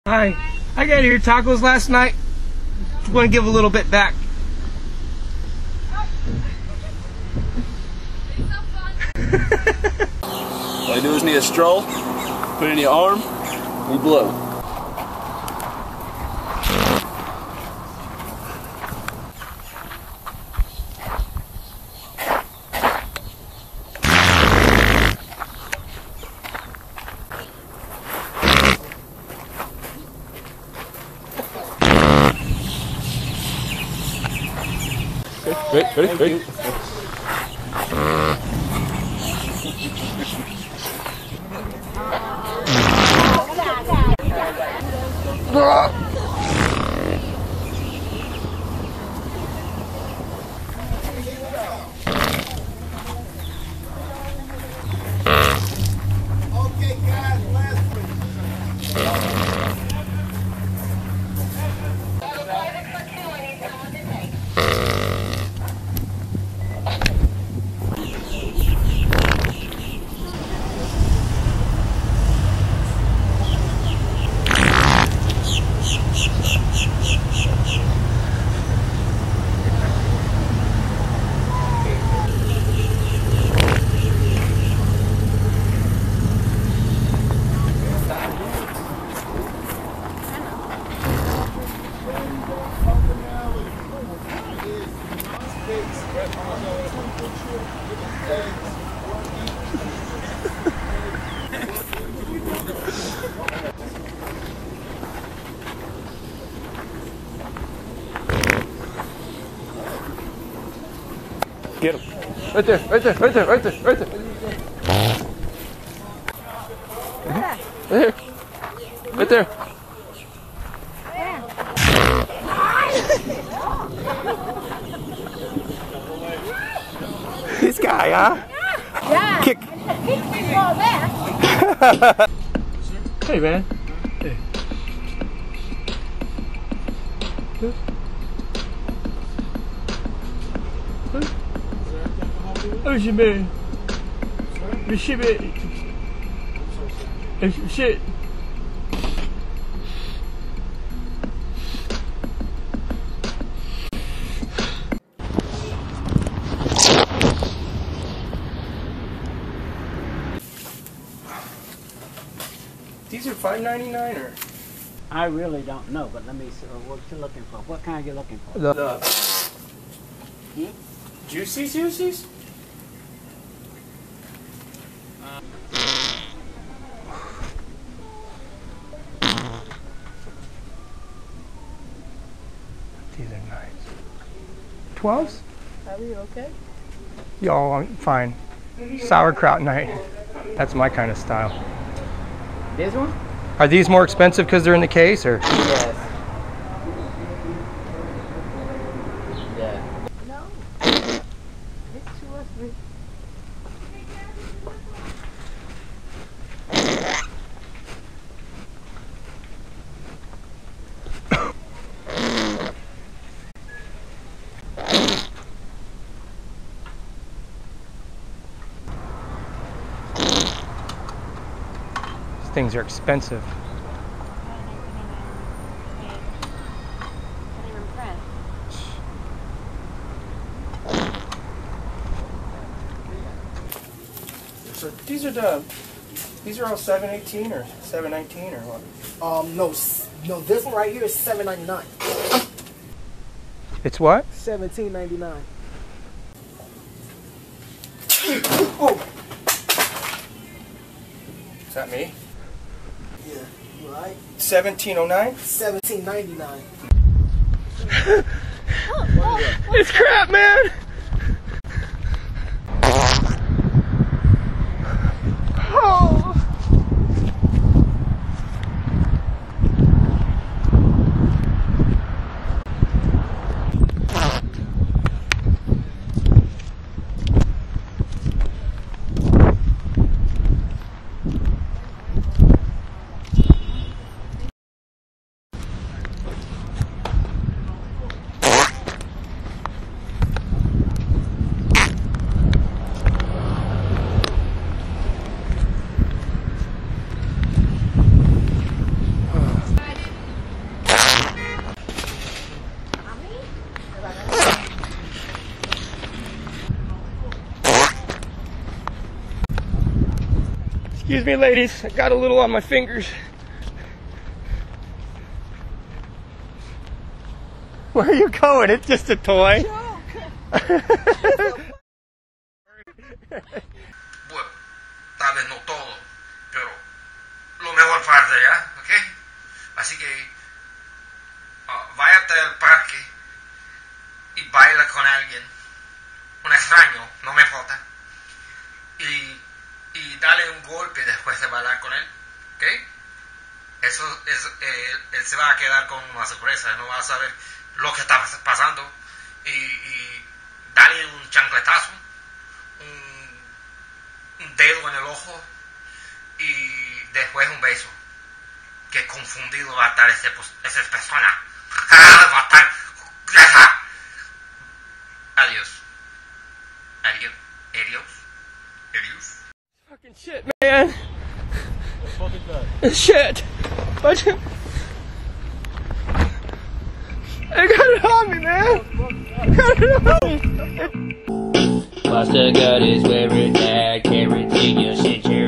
Hi. I got here tacos last night. Just want to give a little bit back. All you do is need a straw, put it in your arm, and you blow. Ready? Get him. Right there, right there, right there, right there, right there. Right there. Right there. This guy, huh? Yeah. Kick. Hey, man. Hey. Shit. These are $5.99 or? I really don't know, but let me see what you're looking for. What kind are you looking for? The Juicies? These are nice. 12s? Are we okay? Y'all, I'm fine. Sauerkraut night. That's my kind of style. This one? Are these more expensive because they're in the case, or? Yes. Yeah. No. It's 2 or 3. These things are expensive. So these are all 718 or 719 or what? No, this one right here is $7.99. It's what? $17.99. Oh. Is that me? Yeah, you right? 1709? $17.99. It's crap, man. Oh. Excuse me, ladies. I got a little on my fingers. Where are you going? It's just a toy. Bueno, tal vez no todo, pero lo mejor parte, ¿ya? ¿Ok? Así que váyate al parque y baila con alguien, un extraño, no me importa, y dale un golpe después de bailar con él, ¿ok? Eso es, él se va a quedar con una sorpresa, no va a saber lo que está pasando, y dale un chancletazo, un dedo en el ojo y después un beso. Qué confundido va a estar esa persona. Va a estar. Adiós. Adiós. Adiós. Adiós. Fucking shit, man. It's shit. I got it on me, man. I got it on me. Pasta God is where it's at. Carrots in your shit,